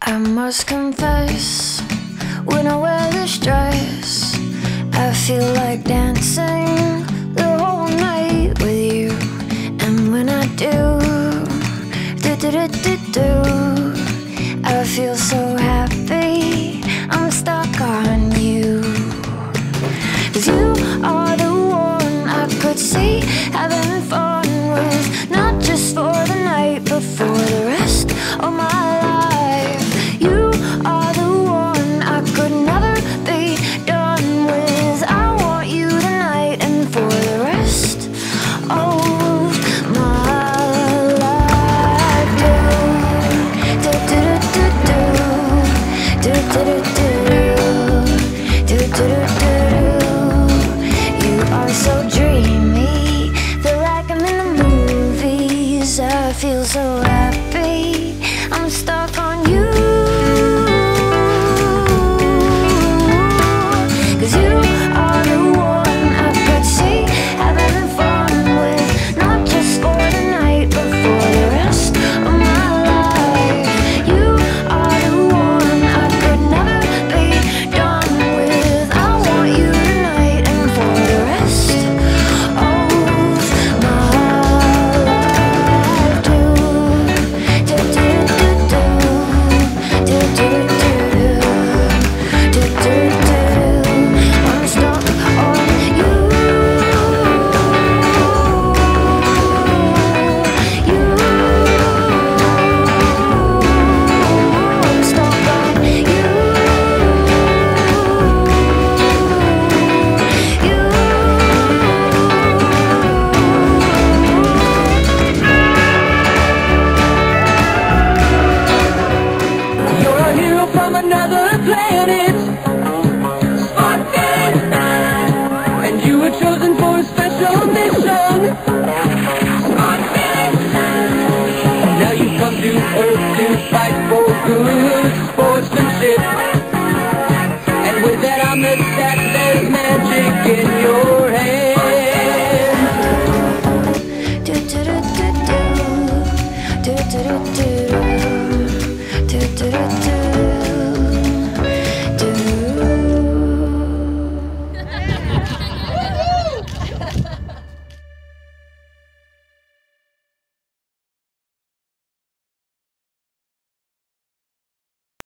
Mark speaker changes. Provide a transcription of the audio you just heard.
Speaker 1: I must confess, when I wear this dress, I feel like dancing the whole night with you. And when I do, I feel so happy, I'm stuck on you. 'Cause you are the one I could see having fun with, not just for the night, but for the rest of my life. You are the one I could never be done with. I want you tonight and for the rest of my life. Do do do do do do do do do do do. You are so dreamy, feel like I'm in the movies. I feel so happy, I'm stuck on you. 'Cause you are the one I could see having fun with, not just for the night, but for the rest of my life. You are the one I could never be done with. I want you tonight and for the rest of my life. Do do do do do do do do do do. I'm stuck on you. I'm stuck on you.
Speaker 2: You're a hero from another planet, and you were chosen for a special mission. Now you come to Earth to fight for good sportsmanship. And with that I'm the that there's magic in your